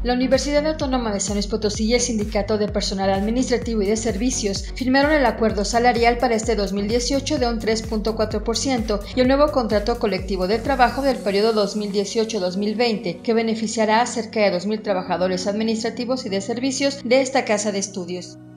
La Universidad Autónoma de San Luis Potosí y el Sindicato de Personal Administrativo y de Servicios firmaron el acuerdo salarial para este 2018 de un 3.4% y el nuevo contrato colectivo de trabajo del periodo 2018-2020, que beneficiará a cerca de 2.000 trabajadores administrativos y de servicios de esta casa de estudios.